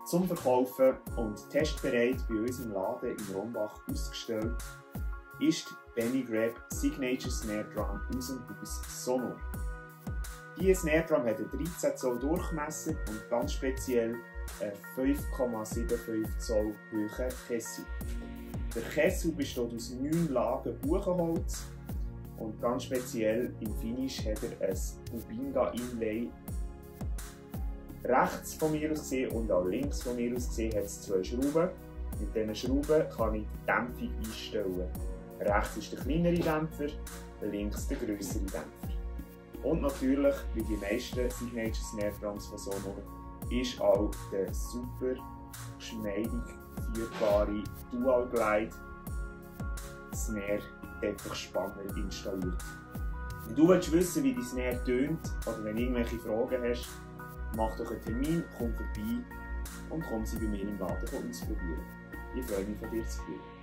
zum Verkaufen und testbereit bei uns im Laden in Rombach ausgestellt ist die Benny Grab Signature Snare Drum aus dem Haus Sonor. Diese Snare Drum hat einen 13 Zoll Durchmesser und ganz speziell einen 5,75 Zoll hohen Kessel. Der Kessel besteht aus 9 Lagen Buchenholz und ganz speziell im Finish hat er ein Bubinga Inlay. Rechts von mir aus gesehen und auch links von mir aus gesehen hat es 2 Schrauben. Mit diesen Schrauben kann ich die Dämpfung einstellen. Rechts ist der kleinere Dämpfer, links der grössere Dämpfer. Und natürlich, wie die meisten Signature Snare Drums von Sonor, ist auch der super geschmeidig führbare Dual Glide Snare Teppichspanner installiert. Wenn du wissen willst, wie die Snare tönt oder wenn du irgendwelche Fragen hast, mach doch einen Termin, komm vorbei und komm sie bei mir im Laden ausprobieren. Ich freue mich, von dir zu hören.